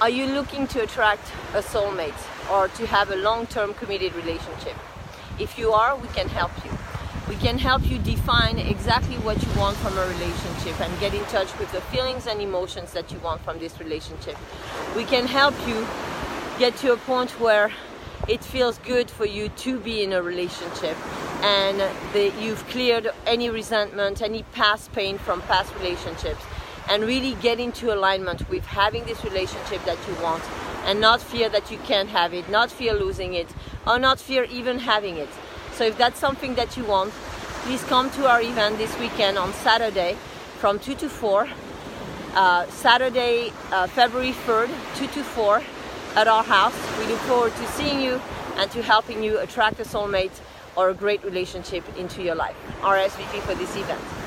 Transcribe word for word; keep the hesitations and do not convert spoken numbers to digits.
Are you looking to attract a soulmate or to have a long-term committed relationship? If you are, we can help you. We can help you define exactly what you want from a relationship and get in touch with the feelings and emotions that you want from this relationship. We can help you get to a point where it feels good for you to be in a relationship and that you've cleared any resentment, any past pain from past relationships, and really get into alignment with having this relationship that you want and not fear that you can't have it, not fear losing it, or not fear even having it. So if that's something that you want, please come to our event this weekend on Saturday from two to four. Uh, Saturday, uh, February third, two to four at our house. We look forward to seeing you and to helping you attract a soulmate or a great relationship into your life. R S V P for this event.